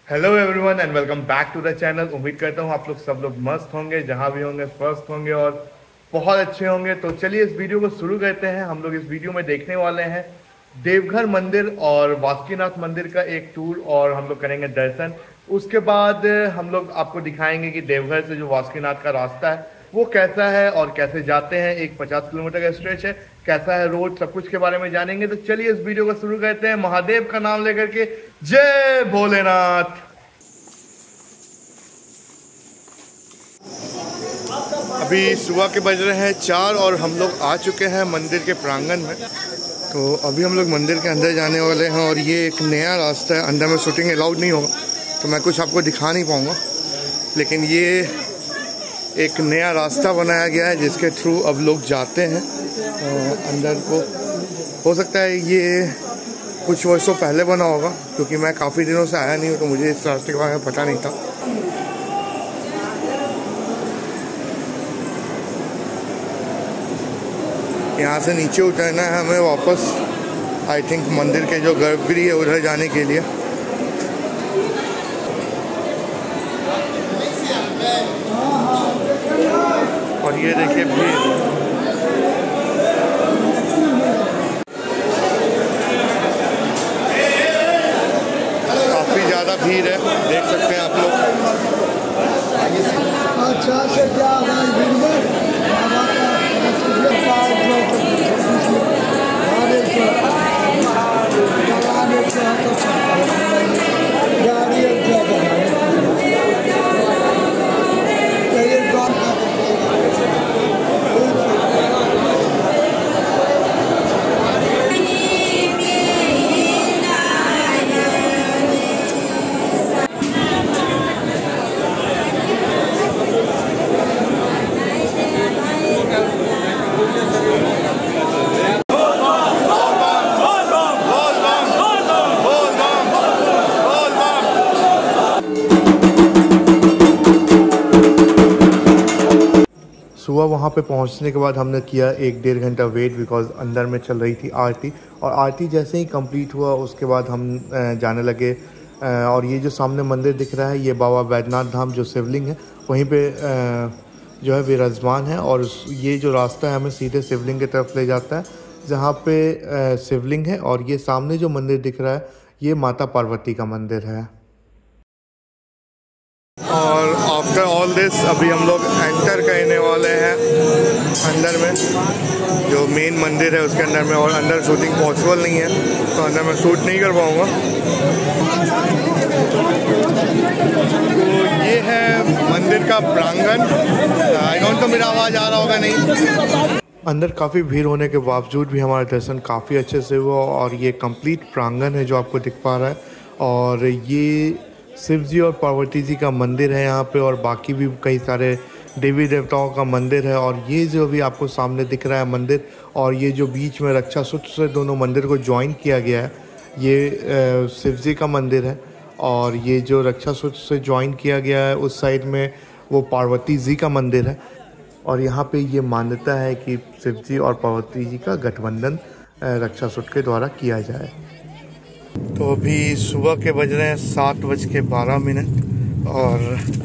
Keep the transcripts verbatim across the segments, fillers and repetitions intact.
Hello everyone and welcome back to the channel. उम्मीद करता हूँ आप लोग सब लोग मस्त होंगे, जहाँ भी होंगे स्वस्थ होंगे और बहुत अच्छे होंगे। तो चलिए इस वीडियो को शुरू करते हैं। हम लोग इस वीडियो में देखने वाले हैं देवघर मंदिर और वासुकीनाथ मंदिर का एक टूर, और हम लोग करेंगे दर्शन। उसके बाद हम लोग आपको दिखाएंगे कि देवघर से जो वासुकीनाथ का रास्ता है वो कैसा है और कैसे जाते हैं। एक पचास किलोमीटर का स्ट्रेच है, कैसा है रोड, सब कुछ के बारे में जानेंगे। तो चलिए इस वीडियो को शुरू करते हैं महादेव का नाम लेकर के। जय भोलेनाथ। अभी सुबह के बज रहे हैं चार और हम लोग आ चुके हैं मंदिर के प्रांगण में। तो अभी हम लोग मंदिर के अंदर जाने वाले हैं और ये एक नया रास्ता है। अंदर में शूटिंग अलाउड नहीं होगा तो मैं कुछ आपको दिखा नहीं पाऊँगा, लेकिन ये एक नया रास्ता बनाया गया है जिसके थ्रू अब लोग जाते हैं अंदर को। हो सकता है ये कुछ वर्षों पहले बना होगा, क्योंकि मैं काफ़ी दिनों से आया नहीं हूँ तो मुझे इस रास्ते के बारे में पता नहीं था। यहाँ से नीचे उतरना है हमें वापस, आई थिंक मंदिर के जो गर्भगृह है उधर जाने के लिए। और ये देखिए भीड़, काफी ज्यादा भीड़ है, देख सकते हैं आप लोग। अच्छा से क्या सुबह वहाँ पे पहुँचने के बाद हमने किया एक डेढ़ घंटा वेट, बिकॉज अंदर में चल रही थी आरती। और आरती जैसे ही कंप्लीट हुआ उसके बाद हम जाने लगे। और ये जो सामने मंदिर दिख रहा है ये बाबा बैद्यनाथ धाम जो शिवलिंग है वहीं पे जो है विराजमान है। और ये जो रास्ता है हमें सीधे शिवलिंग की तरफ ले जाता है जहाँ पे शिवलिंग है। और ये सामने जो मंदिर दिख रहा है ये माता पार्वती का मंदिर है। और आफ्टर ऑल दिस अभी हम लोग एंटर करने वाले हैं अंदर में, जो मेन मंदिर है उसके अंदर में। और अंदर शूटिंग पॉसिबल नहीं है तो अंदर मैं शूट नहीं कर पाऊँगा। तो ये है मंदिर का प्रांगण। आई डोंट नो मेरा आवाज़ आ रहा होगा नहीं। अंदर काफ़ी भीड़ होने के बावजूद भी हमारा दर्शन काफ़ी अच्छे से हुआ। और ये कंप्लीट प्रांगण है जो आपको दिख पा रहा है। और ये शिव जी और पार्वती जी का मंदिर है यहाँ पे, और बाकी भी कई सारे देवी देवताओं का मंदिर है। और ये जो भी आपको सामने दिख रहा है मंदिर, और ये जो बीच में रक्षा सूत्र से दोनों मंदिर को ज्वाइन किया गया है ये शिव जी का मंदिर है। और ये जो रक्षा सूत्र से ज्वाइन किया गया है उस साइड में वो पार्वती जी का मंदिर है। और यहाँ पे ये मान्यता है कि शिव जी और पार्वती जी का गठबंधन रक्षा सूत्र के द्वारा किया जाए। तो अभी सुबह के बज रहे हैं सात बज के बारह मिनट और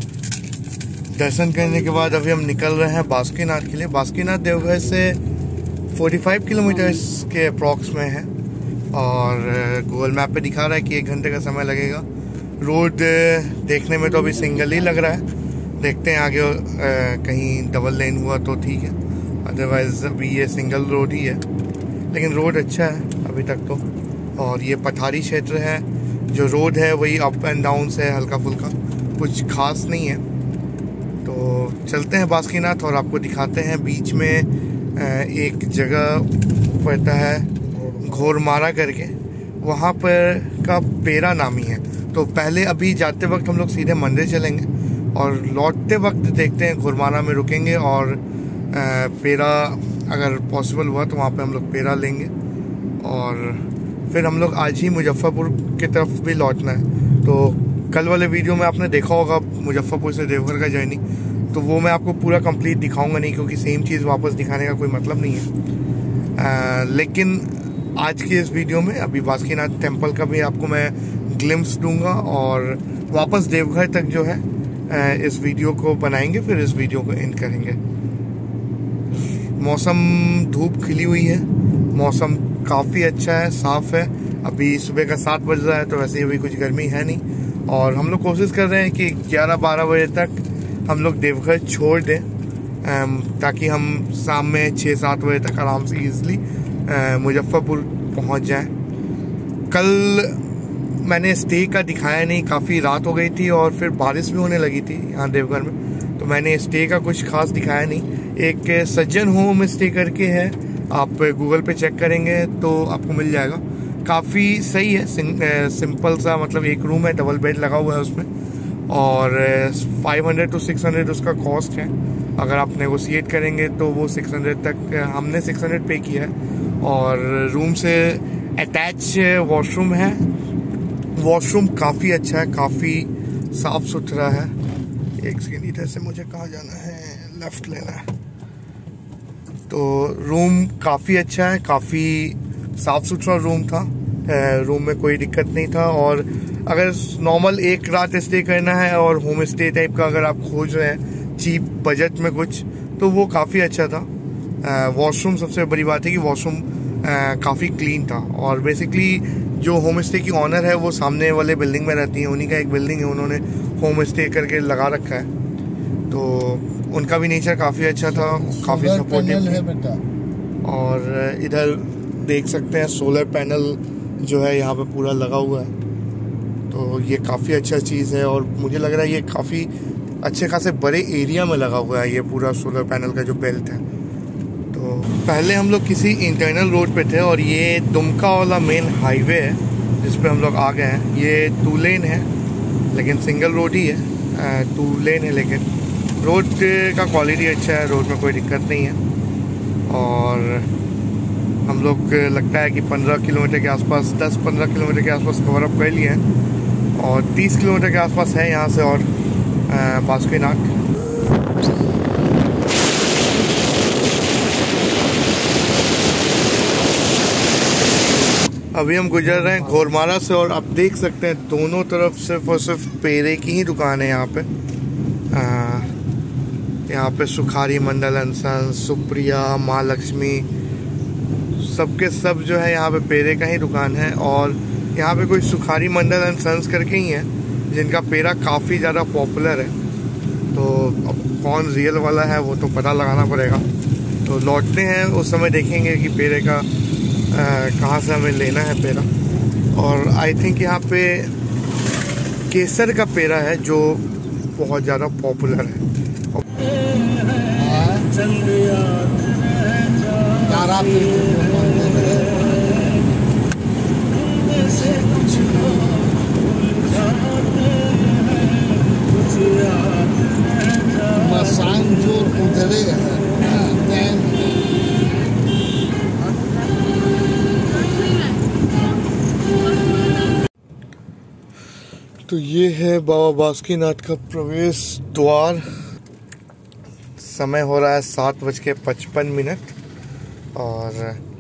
दर्शन करने के बाद अभी हम निकल रहे हैं बासुकीनाथ के लिए। बासुकीनाथ देवघर से पैंतालीस किलोमीटर्स के अप्रॉक्स में है। और गूगल मैप पे दिखा रहा है कि एक घंटे का समय लगेगा। रोड देखने में तो अभी सिंगल ही लग रहा है, देखते हैं आगे आ, कहीं डबल लेन हुआ तो ठीक है, अदरवाइज़ अभी ये सिंगल रोड ही है। लेकिन रोड अच्छा है अभी तक तो। और ये पठारी क्षेत्र है, जो रोड है वही अप एंड डाउन से हल्का फुल्का, कुछ खास नहीं है। तो चलते हैं बासुकीनाथ और आपको दिखाते हैं। बीच में एक जगह पड़ता है घोरमारा करके, वहाँ पर का पेरा नामी है। तो पहले अभी जाते वक्त हम लोग सीधे मंदिर चलेंगे और लौटते वक्त देखते हैं घोरमारा में रुकेंगे। और पेरा अगर पॉसिबल हुआ तो वहाँ पे हम लोग पेरा लेंगे। और फिर हम लोग आज ही मुजफ्फरपुर की तरफ भी लौटना है। तो कल वाले वीडियो में आपने देखा होगा मुजफ्फरपुर से देवघर का जर्नी, तो वो मैं आपको पूरा कंप्लीट दिखाऊंगा नहीं, क्योंकि सेम चीज़ वापस दिखाने का कोई मतलब नहीं है। आ, लेकिन आज की इस वीडियो में अभी बासुकीनाथ टेम्पल का भी आपको मैं ग्लिम्स दूंगा और वापस देवघर तक जो है इस वीडियो को बनाएंगे, फिर इस वीडियो को एंड करेंगे। मौसम धूप खिली हुई है, मौसम काफ़ी अच्छा है, साफ़ है। अभी सुबह का सात बज रहा है तो वैसे अभी कुछ गर्मी है नहीं, और हम लोग कोशिश कर रहे हैं कि ग्यारह बारह बजे तक हम लोग देवघर छोड़ दें, ताकि हम शाम में छः सात बजे तक आराम से ईज़िली मुजफ्फरपुर पहुंच जाएं। कल मैंने स्टे का दिखाया नहीं, काफ़ी रात हो गई थी और फिर बारिश भी होने लगी थी यहाँ देवघर में, तो मैंने स्टे का कुछ खास दिखाया नहीं। एक सज्जन होम स्टे करके है, आप गूगल पे चेक करेंगे तो आपको मिल जाएगा। काफ़ी सही है, सिंपल सा, मतलब एक रूम है, डबल बेड लगा हुआ है उसमें, और five hundred to six hundred उसका कॉस्ट है। अगर आप नेगोशिएट करेंगे तो वो सिक्स हंड्रेड तक, हमने सिक्स हंड्रेड पे किया है। और रूम से अटैच वॉशरूम है, वॉशरूम काफ़ी अच्छा है, काफ़ी साफ़ सुथरा है। एक सेकेंड, इधर से मुझे कहाँ जाना है, लेफ़्ट लेना है। तो रूम काफ़ी अच्छा है, काफ़ी साफ़ सुथरा रूम था, रूम में कोई दिक्कत नहीं था। और अगर नॉर्मल एक रात स्टे करना है और होम स्टे टाइप का अगर आप खोज रहे हैं चीप बजट में कुछ, तो वो काफ़ी अच्छा था। वॉशरूम, सबसे बड़ी बात है कि वॉशरूम काफ़ी क्लीन था। और बेसिकली जो होम स्टे की ऑनर है वो सामने वाले बिल्डिंग में रहती हैं, उन्हीं का एक बिल्डिंग है, उन्होंने होम स्टे करके लगा रखा है, तो उनका भी नेचर काफ़ी अच्छा था, काफ़ी सपोर्टिव है बेटा। और इधर देख सकते हैं सोलर पैनल जो है यहाँ पे पूरा लगा हुआ है, तो ये काफ़ी अच्छा चीज़ है। और मुझे लग रहा है ये काफ़ी अच्छे खासे बड़े एरिया में लगा हुआ है ये पूरा सोलर पैनल का जो बेल्ट है। तो पहले हम लोग किसी इंटरनल रोड पे थे और ये दुमका वाला मेन हाईवे है जिस पे हम लोग आ गए हैं। ये टू लेन है, लेकिन सिंगल रोड ही है, टू लेन है, लेकिन रोड का क्वालिटी अच्छा है, रोड में कोई दिक्कत नहीं है। और हम लोग लगता है कि पंद्रह किलोमीटर के आसपास, दस पंद्रह किलोमीटर के आसपास कवर अप कर लिए हैं, और तीस किलोमीटर के आसपास है यहाँ से और बासुकीनाथ। अभी हम गुजर रहे हैं घोरमारा से, और आप देख सकते हैं दोनों तरफ सिर्फ और सिर्फ पेड़े की ही दुकान है यहाँ पे। आ, यहाँ पे सुखारी मंडल एंड सन्स, सुप्रिया, माँ लक्ष्मी, सबके सब जो है यहाँ पे पेड़े का ही दुकान है। और यहाँ पे कोई सुखारी मंडल एंड सन्स करके ही है जिनका पेड़ा काफ़ी ज़्यादा पॉपुलर है। तो अब कौन रियल वाला है वो तो पता लगाना पड़ेगा। तो लौटते हैं, उस समय देखेंगे कि पेड़े का कहाँ से हमें लेना है पेड़ा। और आई थिंक यहाँ पे केसर का पेड़ा है जो बहुत ज़्यादा पॉपुलर है। मसान जो उधरे हैं, तो ये है बाबा बासुकीनाथ का प्रवेश द्वार। समय हो रहा है सात बज के पचपन मिनट और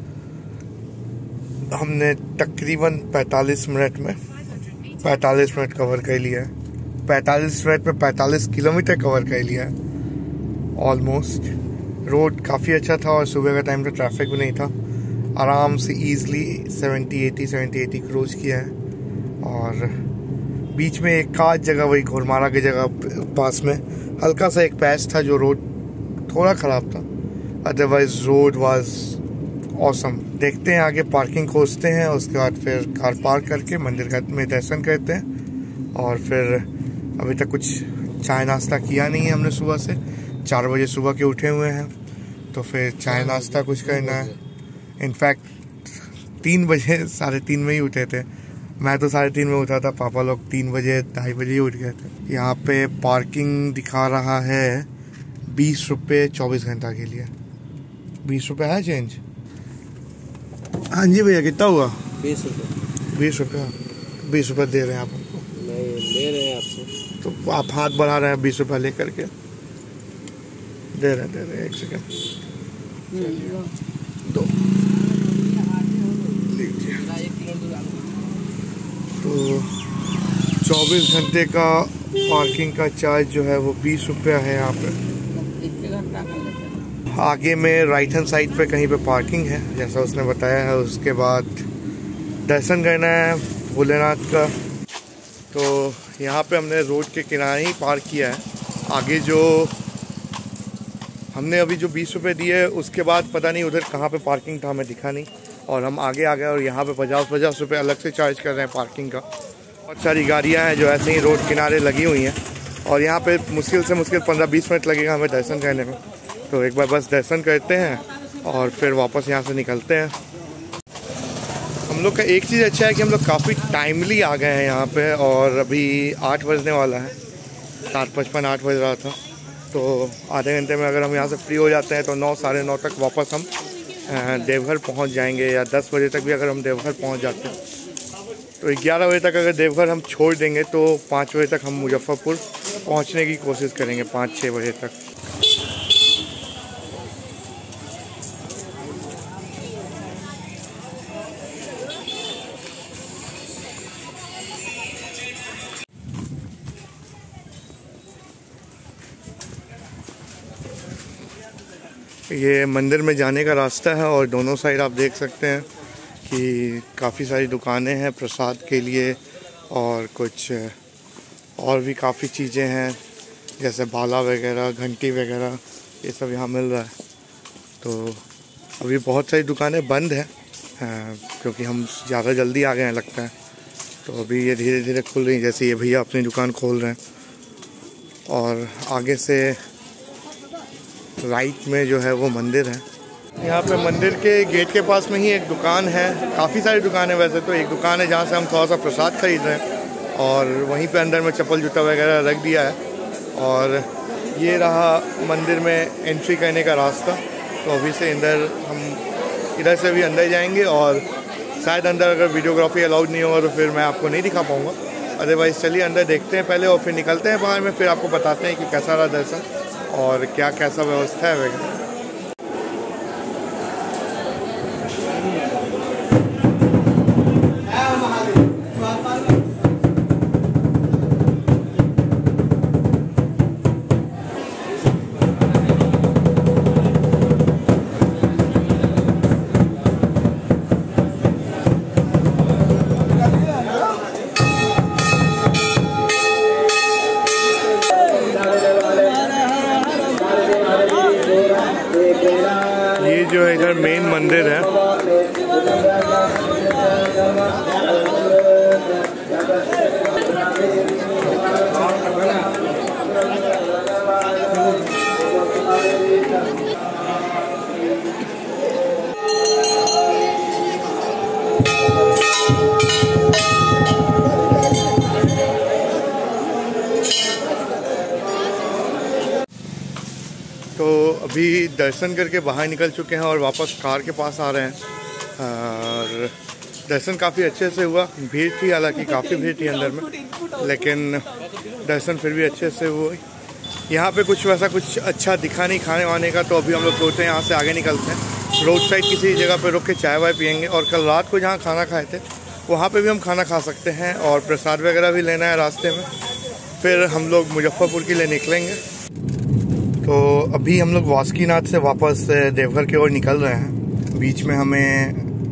हमने तकरीबन पैंतालीस मिनट में पैंतालीस मिनट कवर कर लिया है। पैंतालीस मिनट में पैंतालीस किलोमीटर कवर कर लिया है ऑलमोस्ट। रोड काफ़ी अच्छा था और सुबह का टाइम तो ट्रैफिक भी नहीं था। आराम से easily seventy eighty seventy eighty cruise किया है। और बीच में एक आध जगह, वही घोरमारा की जगह पास में हल्का सा एक पैच था जो रोड थोड़ा ख़राब था, अदरवाइज रोड वाज ऑसम। देखते हैं आगे, पार्किंग खोजते हैं, उसके बाद फिर कार पार्क करके मंदिर में दर्शन करते हैं। और फिर अभी तक कुछ चाय नाश्ता किया नहीं है हमने सुबह से, चार बजे सुबह के उठे हुए हैं, तो फिर चाय नाश्ता कुछ करना है। इनफैक्ट तीन बजे साढ़े तीन में ही उठे थे, मैं तो साढ़े तीन में उठा था, पापा लोग तीन बजे ढाई बजे ही उठ गए थे। यहाँ पे पार्किंग दिखा रहा है बीस रुपये चौबीस घंटा के लिए। बीस रुपये है चेंज? हाँ जी भैया, कितना हुआ? बीस रुपये। बीस रुपये बीस रुपये दे रहे हैं आप हमको? नहीं, ले रहे हैं आपसे। तो आप हाथ बढ़ा रहे हैं बीस रुपये ले करके? दे रहे दे रहे एक सेकेंड, दो लीजिए। तो चौबीस घंटे का पार्किंग का चार्ज जो है वो बीस रुपया है यहाँ पे। आगे में राइट हैंड साइड पे कहीं पे पार्किंग है जैसा उसने बताया है। उसके बाद दर्शन करना है भोलेनाथ का, तो यहाँ पे हमने रोड के किनारे ही पार्क किया है। आगे जो हमने अभी जो बीस रुपये दिए उसके बाद पता नहीं उधर कहाँ पे पार्किंग था, हमें दिखा नहीं, और हम आगे आ गए और यहाँ पे पचास पचास रुपये अलग से चार्ज कर रहे हैं पार्किंग का। बहुत सारी गाड़ियाँ हैं जो ऐसे ही रोड किनारे लगी हुई हैं और यहाँ पे मुश्किल से मुश्किल पंद्रह बीस मिनट लगेगा हमें दर्शन करने में। तो एक बार बस दर्शन करते हैं और फिर वापस यहाँ से निकलते हैं। हम लोग का एक चीज़ अच्छा है कि हम लोग काफ़ी टाइमली आ गए हैं यहाँ पे, और अभी आठ बजने वाला है, सात पचपन आठ बज रहा था। तो आधे घंटे में अगर हम यहाँ से फ्री हो जाते हैं तो नौ साढ़े नौ तक वापस हम देवघर पहुँच जाएंगे, या दस बजे तक भी अगर हम देवघर पहुँच जाते हैं तो ग्यारह बजे तक अगर देवघर हम छोड़ देंगे तो पाँच बजे तक हम मुजफ्फरपुर पहुँचने की कोशिश करेंगे, पाँच छः बजे तक। ये मंदिर में जाने का रास्ता है और दोनों साइड आप देख सकते हैं कि काफ़ी सारी दुकानें हैं प्रसाद के लिए, और कुछ और भी काफ़ी चीज़ें हैं जैसे बाला वगैरह, घंटी वगैरह, ये सब यहाँ मिल रहा है। तो अभी बहुत सारी दुकानें बंद हैं क्योंकि हम ज़्यादा जल्दी आ गए हैं लगता है। तो अभी ये धीरे धीरे खुल रही हैं, जैसे ये भैया अपनी दुकान खोल रहे हैं। और आगे से राइट में जो है वो मंदिर है। यहाँ पे मंदिर के गेट के पास में ही एक दुकान है, काफ़ी सारी दुकानें वैसे तो, एक दुकान है जहाँ से हम थोड़ा सा प्रसाद खरीद रहे हैं और वहीं पे अंदर में चप्पल जूता वगैरह रख दिया है। और ये रहा मंदिर में एंट्री करने का रास्ता। तो अभी से अंदर हम इधर से भी अंदर जाएंगे, और शायद अंदर अगर वीडियोग्राफी अलाउड नहीं होगा तो फिर मैं आपको नहीं दिखा पाऊँगा। अदरवाइज़ चलिए अंदर देखते हैं पहले और फिर निकलते हैं बाहर में, फिर आपको बताते हैं कि कैसा रहा दर्शन और क्या कैसा व्यवस्था है वगैरह। ये जो है इधर मेन मंदिर है। तो अभी दर्शन करके बाहर निकल चुके हैं और वापस कार के पास आ रहे हैं। और दर्शन काफ़ी अच्छे से हुआ, भीड़ थी हालांकि काफ़ी भीड़ थी अंदर में, लेकिन दर्शन फिर भी अच्छे से हुआ। यहाँ पे कुछ वैसा कुछ अच्छा दिखा नहीं खाने वाने का, तो अभी हम लोग सोचते हैं यहाँ से आगे निकलते हैं, रोड साइड किसी जगह पे रुक के चाय वाय पियेंगे। और कल रात को जहाँ खाना खाए थे वहाँ पे भी हम खाना खा सकते हैं, और प्रसाद वगैरह भी लेना है रास्ते में। फिर हम लोग मुजफ्फरपुर के लिए निकलेंगे। तो अभी हम लोग वासुकीनाथ से वापस देवघर की ओर निकल रहे हैं। बीच में हमें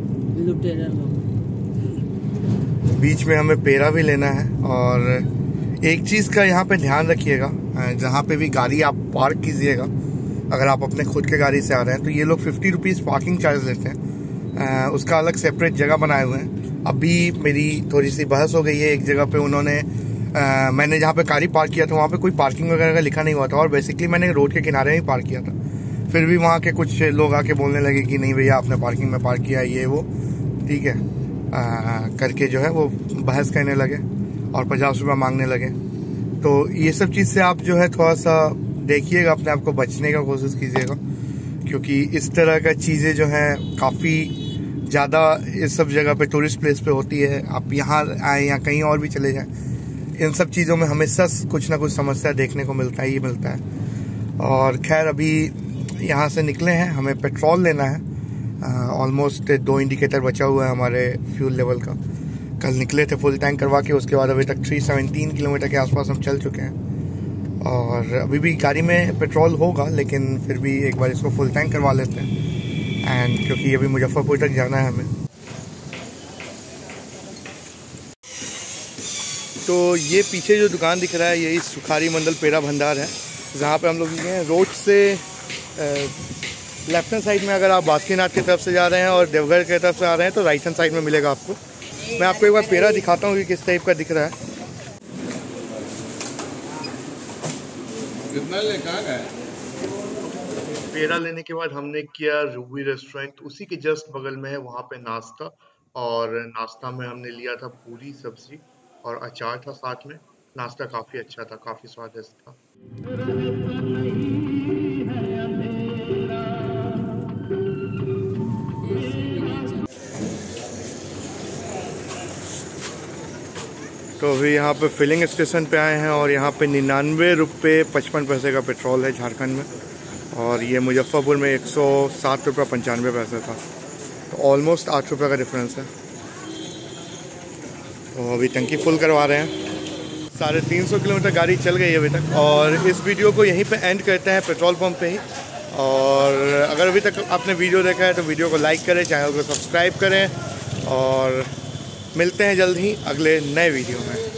बीच में हमें पेड़ा भी लेना है। और एक चीज़ का यहाँ पे ध्यान रखिएगा, जहाँ पे भी गाड़ी आप पार्क कीजिएगा, अगर आप अपने खुद के गाड़ी से आ रहे हैं तो ये लोग फिफ्टी रुपीज़ पार्किंग चार्ज लेते हैं, उसका अलग सेपरेट जगह बनाए हुए हैं। अभी मेरी थोड़ी सी बहस हो गई है, एक जगह पे उन्होंने आ, मैंने जहाँ पे गाड़ी पार्क किया था वहाँ पे कोई पार्किंग वगैरह का लिखा नहीं हुआ था, और बेसिकली मैंने रोड के किनारे ही पार्क किया था। फिर भी वहाँ के कुछ लोग आके बोलने लगे कि नहीं भैया आपने पार्किंग में पार्क किया है, ये वो ठीक है आ, करके जो है वो बहस करने लगे और पचास रुपये मांगने लगे। तो ये सब चीज़ से आप जो है थोड़ा सा देखिएगा, अपने आप को बचने का कोशिश कीजिएगा, क्योंकि इस तरह का चीज़ें जो हैं काफ़ी ज़्यादा इस सब जगह पे टूरिस्ट प्लेस पे होती है। आप यहाँ आए या कहीं और भी चले जाएं, इन सब चीज़ों में हमेशा कुछ ना कुछ समस्या देखने को मिलता है ही मिलता है। और खैर अभी यहाँ से निकले हैं, हमें पेट्रोल लेना है। ऑलमोस्ट दो इंडिकेटर बचा हुआ है हमारे फ्यूल लेवल का, कल निकले थे फुल टैंक करवा के, उसके बाद अभी तक तीन सौ सत्रह किलोमीटर के आसपास हम चल चुके हैं और अभी भी गाड़ी में पेट्रोल होगा, लेकिन फिर भी एक बार इसको फुल टैंक करवा लेते हैं एंड क्योंकि अभी मुजफ्फरपुर तक जाना है हमें। तो ये पीछे जो दुकान दिख रहा है यही सुखारी मंडल पेड़ा भंडार है, जहाँ पे हम लोग हैं। रोड से लेफ्ट हैंड साइड में अगर आप बासुकीनाथ की तरफ से जा रहे हैं और देवघर की तरफ से आ रहे हैं तो राइट हैंड साइड में मिलेगा आपको। मैं आपको एक बार पेड़ा दिखाता हूँ कि किस टाइप का दिख रहा है। कितना ले कहाँ गए? पेड़ा लेने के बाद हमने किया रूबी रेस्टोरेंट, उसी के जस्ट बगल में है, वहाँ पे नाश्ता। और नाश्ता में हमने लिया था पूरी सब्जी और अचार था साथ में। नाश्ता काफ़ी अच्छा था, काफ़ी स्वादिष्ट था। तो अभी यहाँ पे फिलिंग स्टेशन पे आए हैं और यहाँ पे निन्यानवे रुपये पचपन पैसे का पेट्रोल है झारखंड में, और ये मुजफ्फरपुर में एक सौ सात रुपये पंचानवे पैसे था, तो ऑलमोस्ट आठ रुपये का डिफरेंस है। तो अभी टंकी फुल करवा रहे हैं। साढ़े तीन सौ किलोमीटर गाड़ी चल गई है अभी तक, और इस वीडियो को यहीं पे एंड करते हैं पेट्रोल पंप पे ही। और अगर अभी तक आपने वीडियो देखा है तो वीडियो को लाइक करें, चैनल को सब्सक्राइब करें, और मिलते हैं जल्द ही अगले नए वीडियो में।